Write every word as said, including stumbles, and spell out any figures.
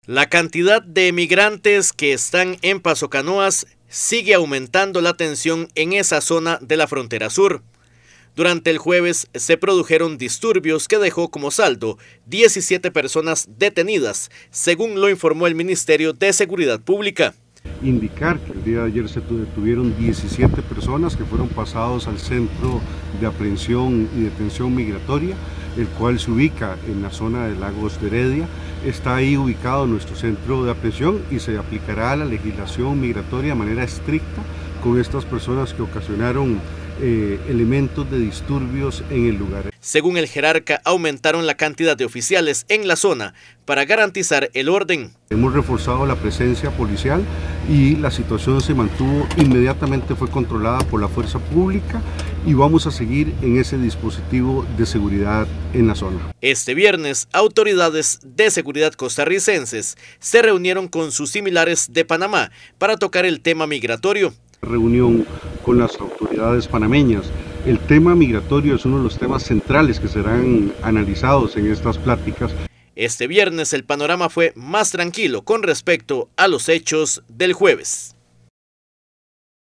La cantidad de migrantes que están en Paso Canoas sigue aumentando la tensión en esa zona de la frontera sur. Durante el jueves se produjeron disturbios que dejó como saldo diecisiete personas detenidas, según lo informó el Ministerio de Seguridad Pública. Indicar que el día de ayer se detuvieron diecisiete personas que fueron pasados al Centro de Aprehensión y Detención Migratoria, el cual se ubica en la zona de Lagos de Heredia. Está ahí ubicado nuestro centro de aprehensión y se aplicará la legislación migratoria de manera estricta con estas personas que ocasionaron eh, elementos de disturbios en el lugar. Según el jerarca, aumentaron la cantidad de oficiales en la zona para garantizar el orden. Hemos reforzado la presencia policial y la situación se mantuvo, inmediatamente fue controlada por la fuerza pública y vamos a seguir en ese dispositivo de seguridad en la zona. Este viernes, autoridades de seguridad costarricenses se reunieron con sus similares de Panamá para tocar el tema migratorio. Reunión con las autoridades panameñas. El tema migratorio es uno de los temas centrales que serán analizados en estas pláticas. Este viernes el panorama fue más tranquilo con respecto a los hechos del jueves.